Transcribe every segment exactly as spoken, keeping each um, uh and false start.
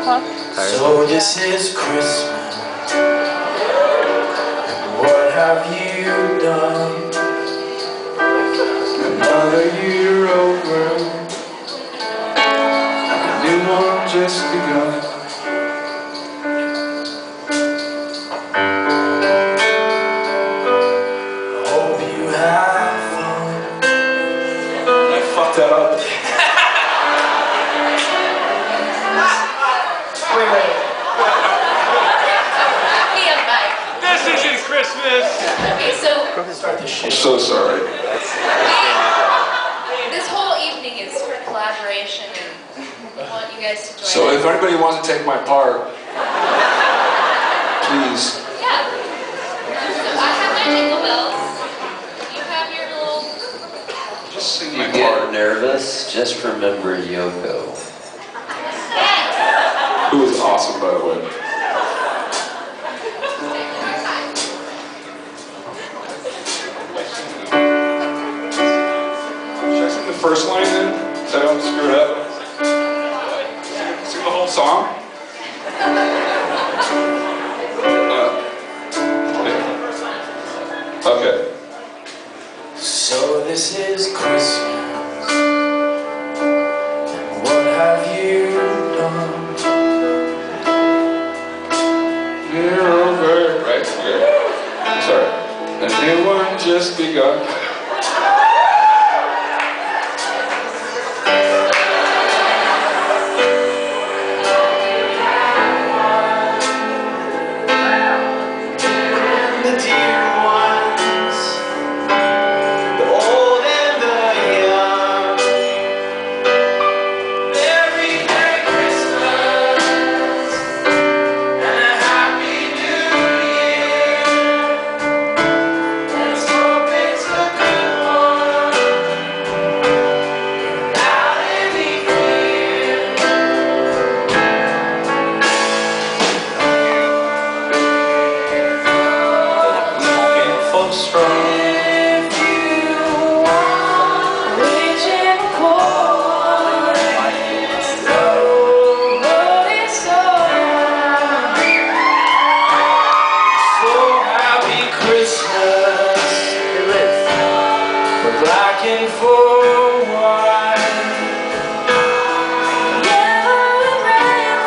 So this is Christmas, what have you done? Another year over, a new one just begun. Hope you have fun. I fucked that up. Wait, wait. This isn't Christmas! Okay, so I'm so sorry. this whole evening is for collaboration, and we want you guys to join So us. if anybody wants to take my part, please. Yeah. So I have my jingle bells. You have your little... Just sing If my you get part. nervous, just remember Yoko. Yes! Who was awesome, by the way. Should I sing the first line then? So I don't screw it up? Sing the whole song? Uh, okay. So this is Christmas, and what have you done? You're over, right? Okay. I'm sorry. A new one just begun. The dear ones, the old and the young. Merry, Merry Christmas and a Happy New Year. Let's hope it's a good one without any fear. Looking for strong. If you want reaching for nobody's song. So happy Christmas for black and for white. Yellow and red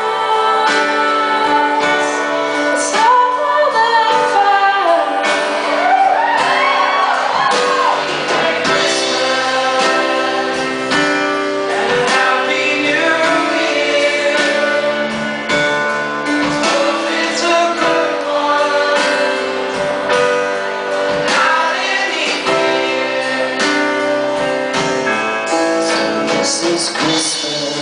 ones, stop the fire. Merry Christmas and a Happy New Year. Let's hope it's a good one, not any fear. So this is Christmas.